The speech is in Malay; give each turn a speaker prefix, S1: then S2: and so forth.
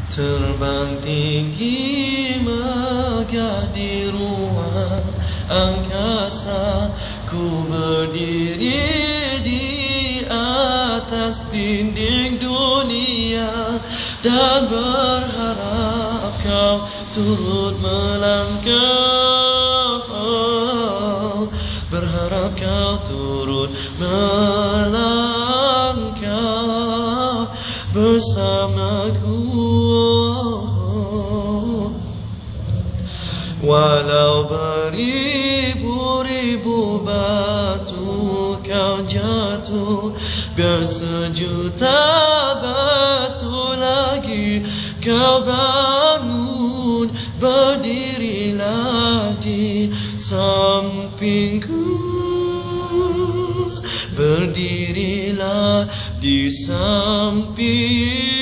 S1: Terbang tinggi megah di ruang angkasa, ku berdiri di atas dinding dunia dan berharap kau turut melangkah, berharap kau turut melangkah bersamaku. Walau beribu-ribu batu kau jatuh, biar sejuta batu lagi kau bangun, berdirilah di sampingku, berdirilah di sampingku.